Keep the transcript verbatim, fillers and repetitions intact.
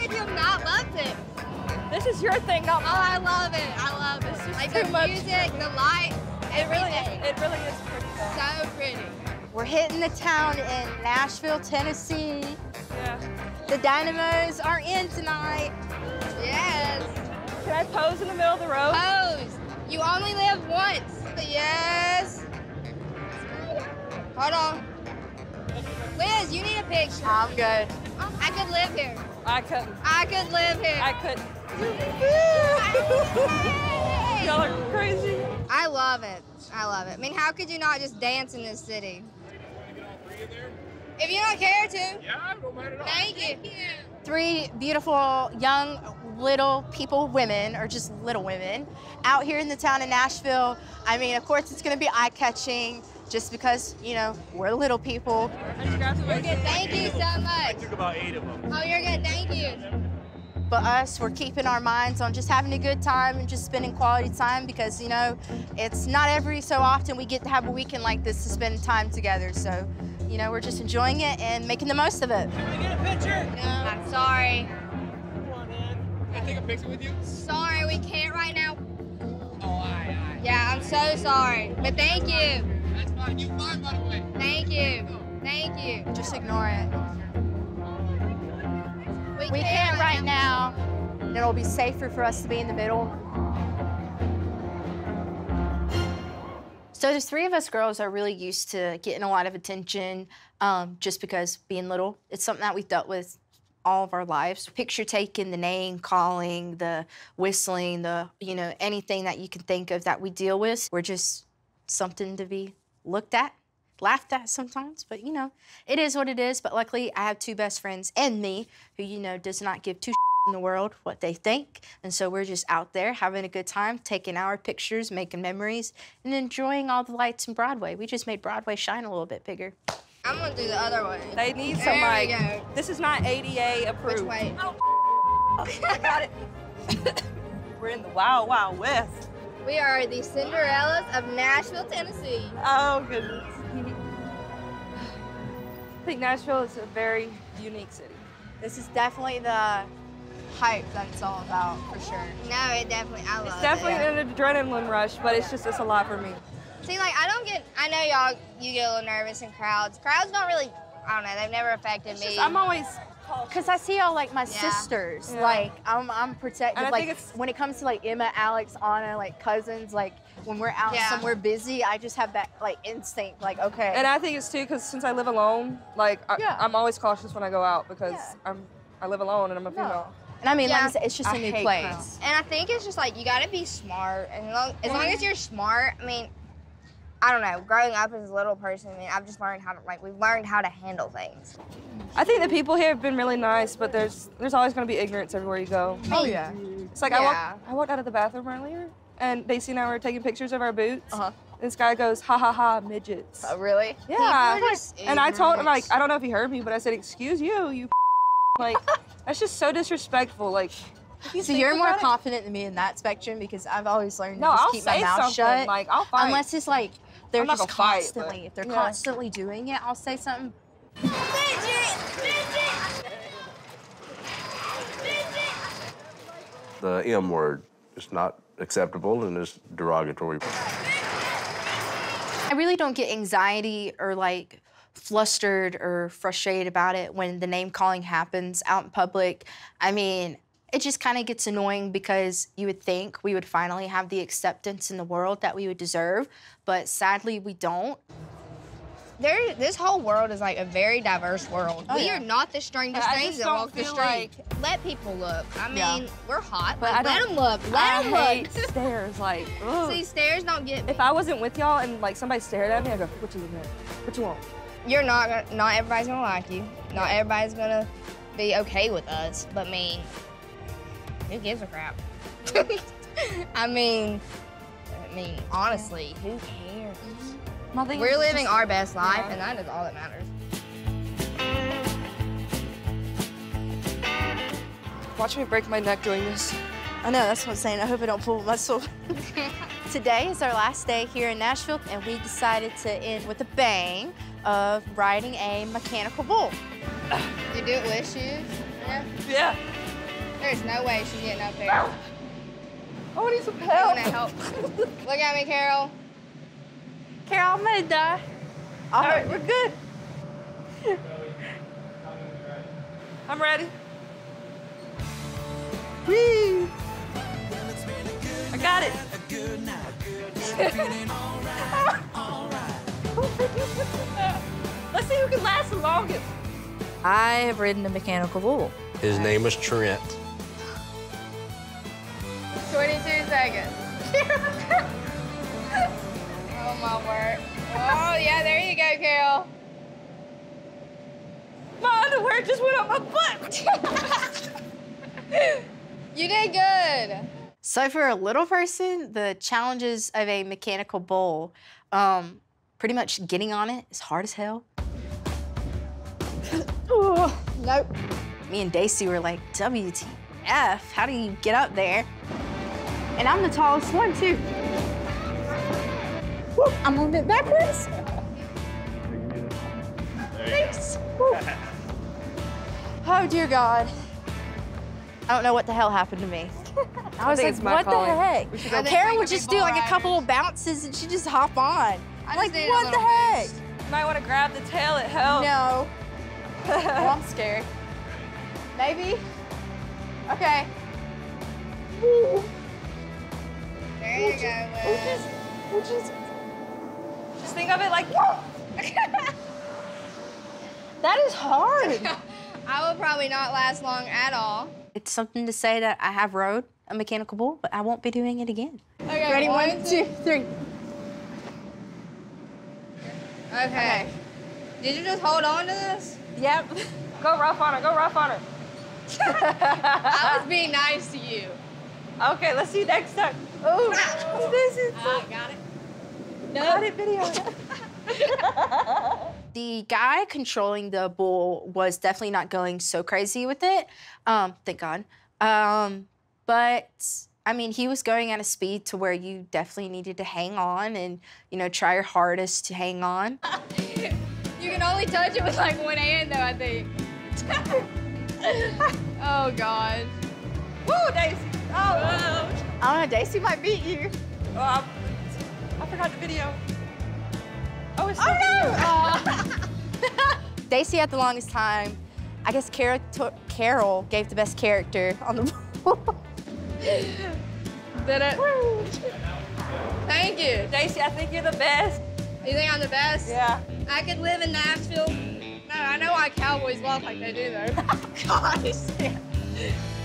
could you not love it? This is your thing, not mine. Oh, I love it. I love it. This is like too the much. music, the light, It really everything. is. It really is pretty though. So pretty. We're hitting the town in Nashville, Tennessee. Yeah. The Dynamos are in tonight. Yes. Can I pose in the middle of the road? Pose. You only live once. Yes. Hold on. Liz, you need a picture. I'm good. I could live here. I couldn't. I could live here. I couldn't. Y'all are crazy. I love it. I love it. I mean, how could you not just dance in this city? If you don't care to. Yeah, I don't mind at all. Thank you. Three beautiful, young, little people, women, or just little women, out here in the town of Nashville. I mean, of course, it's gonna be eye-catching just because, you know, we're little people. You're good. Thank you so I much. took about eight of them. Oh, you're good. Thank you. But us, we're keeping our minds on just having a good time and just spending quality time because, you know, it's not every so often we get to have a weekend like this to spend time together. So, you know, we're just enjoying it and making the most of it. Can we get a picture? No, I'm sorry. Come on, man. Can I take a picture with you? Sorry, we can't right now. Oh, aye, aye. Yeah, I'm so sorry. But thank you. That's fine. You fine, by the way. Thank you. Thank you. Just ignore it. We, We can't right now, and it'll be safer for us to be in the middle. So the three of us girls are really used to getting a lot of attention um, just because being little, it's something that we've dealt with all of our lives. Picture taking, the name calling, the whistling, the, you know, anything that you can think of that we deal with. We're just something to be looked at, laughed at sometimes, but you know, it is what it is. But luckily I have two best friends and me who, you know, does not give two in the world what they think. And so we're just out there having a good time, taking our pictures, making memories, and enjoying all the lights in Broadway. We just made Broadway shine a little bit bigger. I'm gonna do the other way. They need some, There we like, go. this is not A D A approved. Which way? I got it. We're in the Wild Wild West. We are the Cinderellas of Nashville, Tennessee. Oh, goodness. I think Nashville is a very unique city. This is definitely the hype that it's all about, for sure. No, it definitely, I love It's it. definitely an adrenaline rush, but it's just, it's a lot for me. See, like, I don't get, I know y'all, you get a little nervous in crowds. Crowds don't really, I don't know, they've never affected It's me. just, I'm always Cause I see all like my Yeah. sisters, Yeah. like I'm I'm protective. And I Like think it's- when it comes to like Emma, Alex, Anna, like cousins, like when we're out Yeah. somewhere busy, I just have that like instinct, like okay. And I think it's too, because since I live alone, like, I, Yeah. I'm always cautious when I go out because Yeah. I'm, I live alone and I'm a No. female. And I mean, like Yeah. I said, it's just I a new hate place. crowds. And I think it's just like, you gotta be smart. And long, as long as you're smart, I mean, I don't know, growing up as a little person, I mean, I've just learned how to, like, we've learned how to handle things. I think the people here have been really nice, but there's there's always going to be ignorance everywhere you go. Oh yeah. It's like I Yeah. walked I walked out of the bathroom earlier, and Daisy and I were taking pictures of our boots. Uh huh. And this guy goes, ha ha ha, midgets. Oh really? Yeah. People are just And I told him, like, ignorant. I don't know if he heard me, but I said, excuse you, you like, that's just so disrespectful. Like, if you So think you're more about it- confident than me in that spectrum because I've always learned No, to just I'll keep say my mouth something. shut. Like, I'll fight. Unless it's like they're I'm not just gonna fight, constantly, but- if they're yeah. constantly doing it, I'll say something. The M word is not acceptable and is derogatory. I really don't get anxiety or like flustered or frustrated about it when the name calling happens out in public. I mean, it just kind of gets annoying because you would think we would finally have the acceptance in the world that we would deserve, but sadly we don't. There, this whole world is like a very diverse world. Oh, we yeah. are not the strangest I things just that don't walk the feel street. Let people look. I mean, Yeah. we're hot, But but I let don't- them look. Let I them hate look. stares. Like, ugh. See, stares don't get me. If I wasn't with y'all and like somebody stared at me, I'd go, what you looking at? What you want? You're not gonna, not everybody's gonna like you. Not everybody's gonna be okay with us. But I mean, who gives a crap? I mean, I mean, honestly, who cares? My thing We're is living just- our best life, Yeah. and that is all that matters. Watch me break my neck doing this. I know, that's what I'm saying. I hope I don't pull a muscle. Today is our last day here in Nashville, and we decided to end with a bang of riding a mechanical bull. You do it with shoes? Yeah. Yeah. There's no way she's getting up there. I need some I help. want to help. Look at me, Carol. Carol, I'm gonna die. All right, we're good. I'm ready. Whee! I got it. Let's see who can last the longest. I have ridden a mechanical bull. His name is Trent. twenty-two seconds. Oh, my word. Oh, yeah, there you go, Carol. My underwear just went up my butt. You did good. So for a little person, the challenges of a mechanical bull, um, pretty much getting on it is hard as hell. Oh, nope. Me and Daisy were like, W T F, how do you get up there? And I'm the tallest one, too. Woo, I'm a little bit backwards. Thanks. Woo. Oh, dear God. I don't know what the hell happened to me. I was think like, it's my what calling. the heck? We should go- I think Karen we would could be just do bull like a couple riders. of bounces and she'd just hop on. I just Like, needed a what the little heck? boost. You might want to grab the tail, it helps. No. Oh, I'm scared. Maybe? Okay. Woo. There you go, Liz. We'll just... Just think of it like, That is hard. I will probably not last long at all. It's something to say that I have rode a mechanical bull, but I won't be doing it again. Okay, Ready? one, One, two, three. Okay. Did you just hold on to this? Yep. go rough on her, go rough on her. I was being nice to you. Okay, let's see next time. Oh, this is so... Ah, got it. Got it, video. The guy controlling the bull was definitely not going so crazy with it. Um, thank God. Um, but I mean, he was going at a speed to where you definitely needed to hang on and, you know, try your hardest to hang on. You can only touch it with like one hand, though, I think. Oh, God. Woo, Daisy. Oh, I don't know, Daisy might beat you. oh I, I forgot the video. Oh, it's Oh, no! Daisy had the longest time. I guess Carol, Carol gave the best character on the bull. Did it? Thank you. Daisy, I think you're the best. You think I'm the best? Yeah. I could live in Nashville. No, I know why Cowboys walk like they do, though. Gosh.